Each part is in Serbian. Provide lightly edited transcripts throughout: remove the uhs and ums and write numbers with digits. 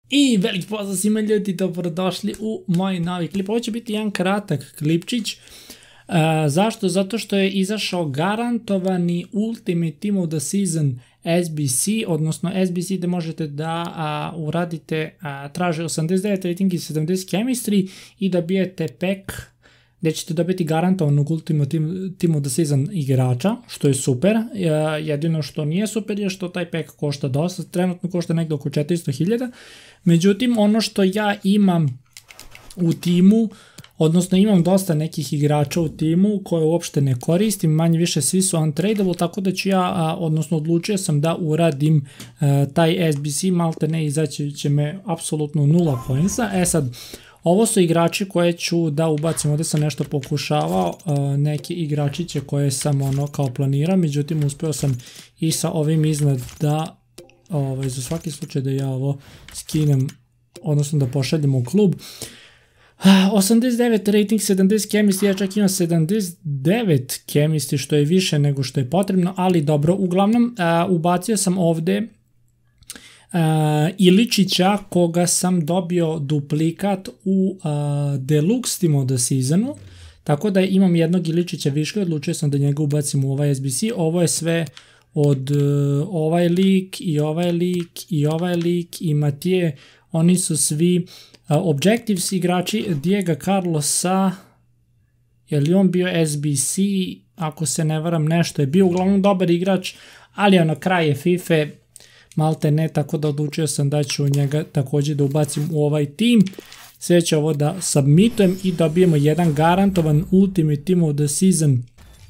I veliki pozdrav svima ljudi, dobrodošli u moj novi klip. Ovo će biti jedan kratak klipčić. Zašto? Zato što je izašao garantovani Ultimate Team of the Season SBC, odnosno SBC gde možete da uradite, traže 89 rating i 70 chemistry i dobijete pack gde ćete dobiti garantovanog Ultimate Team of the Season igrača, što je super. Jedino što nije super je što taj pack košta dosta, trenutno košta negde oko 400.000. Međutim, ono što ja imam u timu, odnosno imam dosta nekih igrača u timu koje uopšte ne koristim, manje više svi su untradable, tako da ću ja, odnosno odlučio sam da uradim taj SBC, malte ne izaći će me apsolutno 0 poinsa. Sad, ovo su igrači koje ću da ubacim, ovdje sam nešto pokušavao, neke igračiće koje sam kao planirao, međutim uspeo sam i sa ovim iznad da, za svaki slučaj da ja ovo skinem, odnosno da pošaljem u klub. 89 rating, 70 chemistry, ja čak imam 79 chemistry, što je više nego što je potrebno, ali dobro, uglavnom ubacio sam ovdje Iličića koga sam dobio duplikat u Deluxe Team of the Seasonu, tako da imam jednog Iličića viška, odlučio sam da njega ubacim u ovaj SBC. Ovo je sve od ovaj lik i ovaj lik i ovaj lik i Matije, oni su svi Objectives igrači. Diego Carlosa, je li on bio SBC, ako se ne varam nešto je bio, uglavnom dobar igrač, ali ono kraj je FIFA, malte ne, tako da odlučio sam da ću njega također da ubacim u ovaj tim. Sve će ovo da submitujem i dobijemo jedan garantovan Ultimate Team of the Season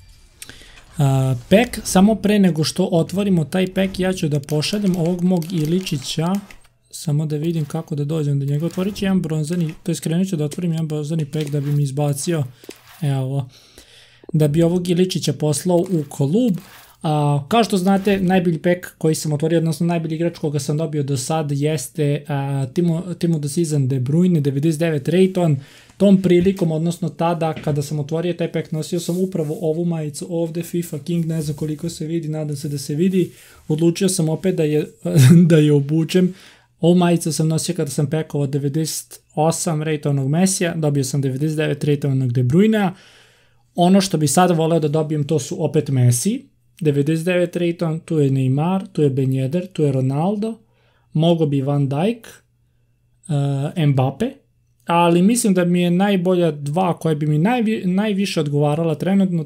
pack. Samo pre nego što otvorimo taj pack, ja ću da pošaljem ovog mog Iličića, samo da vidim kako da dođem do njega. Otvorit ću jedan bronzani, to je skrenut ću da otvorim jedan bronzani pack da bi mi izbacio, evo, da bi ovog Iličića poslao u klub. Kao što znate, najbolji pack koji sam otvorio, odnosno najbolji igrač koga sam dobio do sad jeste Team of the Season De Bruyne, 99 rate. Tom prilikom, odnosno tada kada sam otvorio taj pack, nosio sam upravo ovu majicu ovde, FIFA King, ne znam koliko se vidi, nadam se da se vidi. Odlučio sam opet da je obučem. Ovu majicu sam nosio kada sam packovao 98 rateovanog Messija, dobio sam 99 rateovanog De Bruyne. Ono što bi sada voleo da dobijem, to su opet Messi, 99 rateovan, tu je Neymar, tu je Ben Yedder, tu je Ronaldo, mogo bi Van Dijk, Mbappe, ali mislim da mi je najbolja dva koje bi mi najviše odgovarala trenutno,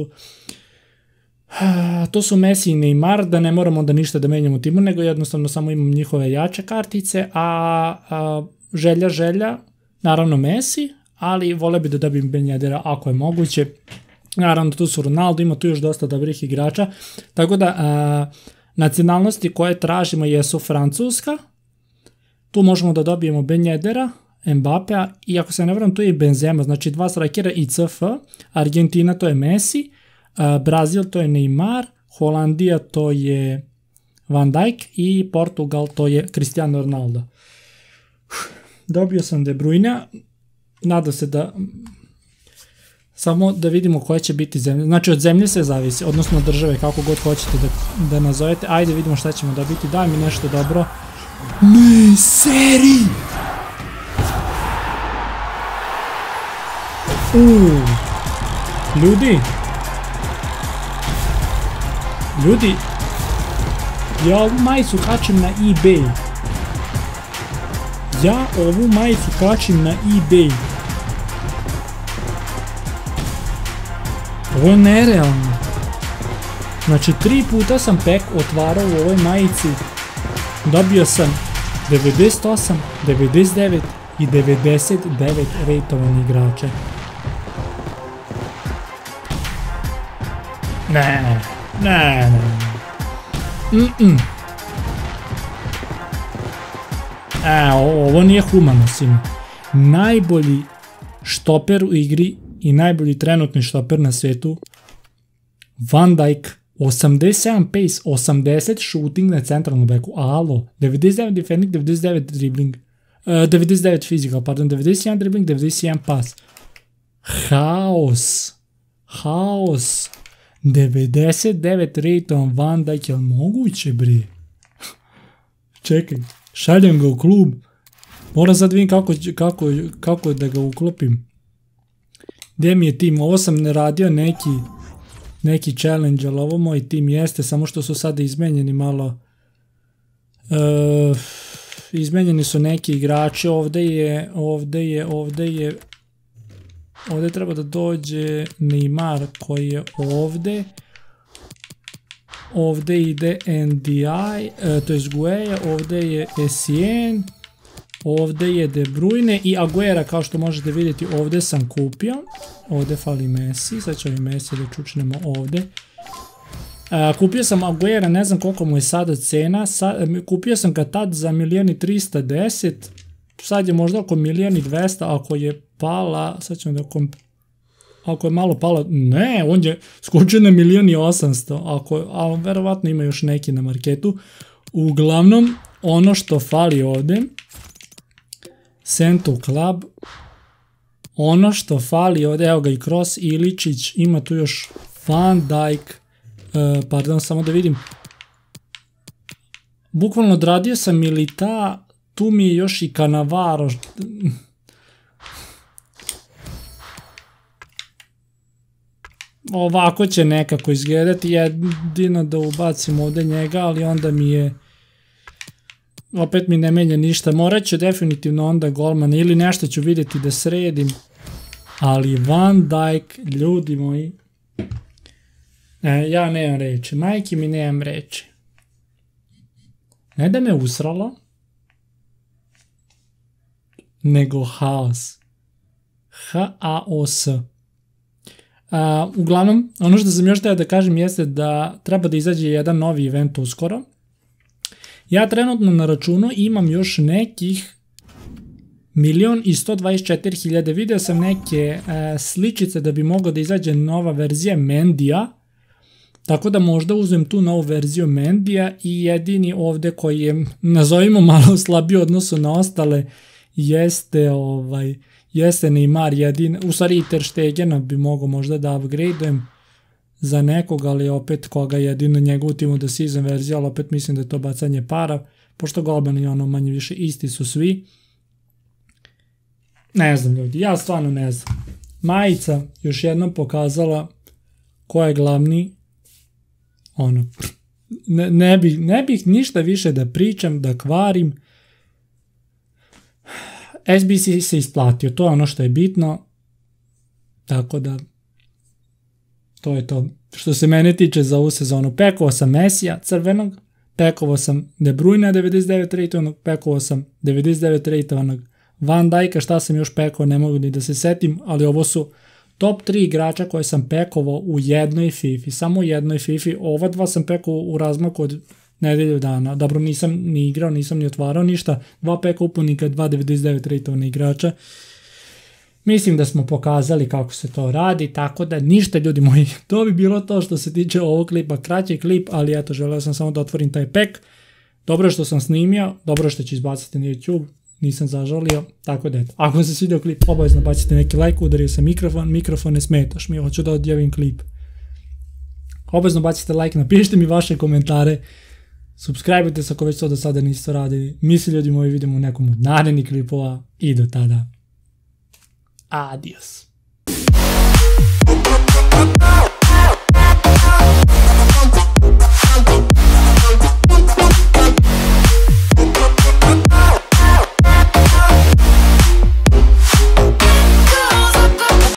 to su Messi i Neymar, da ne moramo da ništa da menjamo u timu, nego jednostavno samo imam njihove jače kartice, a želja, naravno Messi, ali vole bi da dobijem Ben Yeddera ako je moguće. Naravno tu su Ronaldo, ima tu još dosta dobrih igrača, tako da nacionalnosti koje tražimo jesu Francuska, tu možemo da dobijemo Ben Yeddera, Mbappea i ako se ne varam tu je Benzema, znači dva strikera i CF, Argentina to je Messi, Brazil to je Neymar, Holandija to je Van Dijk i Portugal to je Cristiano Ronaldo. Dobio sam De Bruyne, nadam se da, samo da vidimo koje će biti zemlje, znači od zemlje se zavisi, odnosno od države, kako god hoćete da nazovete. Ajde vidimo šta ćemo dobiti, daj mi nešto dobro. Messi! Ljudi, ja ovu majicu kačim na eBay. Ovo je nerealno. Znači 3 puta sam pack otvarao u ovoj majici. Dobio sam 98, 99 i 99 rateovani igrače. Ne. Ovo nije humano, sim. Najbolji štoper u igri i najbolji trenutni štoper na svijetu, Van Dijk, 87 pace, 80 shooting na centralnom beku, alo, 99 defending, 99 dribbling, 99 physical, pardon, 91 dribbling, 91 pas. Haos. 99 rateovan Van Dijk, je li moguće, bre? Čekaj, šaljem ga u klub, Moram sad vidim kako da ga uklopim. Gdje mi je tim? Ovo sam ne radio neki challenge, ali ovo moj tim jeste, samo što su sada izmenjeni malo. Izmenjeni su neki igrači, ovdje treba da dođe Neymar koji je ovdje. Ovdje ide NDI, to je Gueja, ovdje je Essien, ovdje je De Bruyne i Aguera, kao što možete vidjeti ovdje sam kupio. Ovdje fali Messi, sad ćemo i Messi da čučnemo ovdje. Kupio sam Aguera, ne znam koliko mu je sada cena, kupio sam ga tad za 1.310.000, sad je možda oko 1.200.000, ako je pala, sad ćemo da ako je malo pala, ne, on je skočio na 1.800.000, ali verovatno ima još neki na marketu. Uglavnom, ono što fali ovdje, Central Club, ono što fali ovdje, evo ga i Kroos, Iličić, ima tu još Van Dijk, pardon, samo da vidim, bukvalno odradio sam Milita, tu mi je još i Cannavaro, ovako će nekako izgledati, jedino da ubacim ovdje njega, ali onda mi je, opet mi ne menja ništa, morat ću definitivno onda golman ili nešto ću vidjeti da sredim, ali Van Dijk, ljudi moji, ja nemam reći, majke mi nemam reći, ne da me usralo, nego haos, H-A-O-S. Uglavnom, ono što sam još htio da kažem jeste da treba da izađe jedan novi event uskoro. Ja trenutno na računu imam još nekih 1.124.000, vidio sam neke sličice da bi mogao da izađe nova verzija Mendija, tako da možda uzmem tu novu verziju Mendija i jedini ovdje koji je, nazovimo malo slabiji odnosu na ostale, jeste Neymar jedin, u stvari Ter Stegena bi mogao možda da upgradeujem za nekog, ali opet koga jedino njegovu timu da season verzija, ali opet mislim da je to bacanje para, pošto golmani ono manje više isti su svi. Ne znam ljudi, ja stvarno ne znam. Majica još jednom pokazala ko je glavni, ono, ne bih ništa više da pričam, da kvarim. SBC se isplatio, to je ono što je bitno, tako da to je to. Što se mene tiče za ovu sezonu, pekovao sam Messija crvenog, pekovao sam De Bruyne 99 rejtovanog, pekovao sam 99 rejtovanog Van Dijka, šta sam još pekovao ne mogu ni da se setim, ali ovo su top 3 igrača koje sam pekovao u jednoj FIFA, samo u jednoj FIFA, ova dva sam pekovao u razmaku od nedelju dana, dobro nisam ni igrao, nisam ni otvarao ništa, 2 peka upunika, 2.99 rejtovana igrača. Mislim da smo pokazali kako se to radi, tako da ništa ljudi moji, to bi bilo to što se tiče ovog klipa, kraći klip, ali eto, želeo sam samo da otvorim taj pek. Dobro što sam snimio, dobro što ću izbaciti na YouTube, nisam zažalio, tako da eto. Ako vam se svidio klip, obavezno bacite neki like, udario sam mikrofon ne smetaš mi, hoću da odjavim klip. Obavezno bacite like, napišite mi vaše komentare, subscribe-ujte se ako već to do sada niste radili. Mi se ljudi moji vidimo u nekom od narednih klipova i do tada. Adios.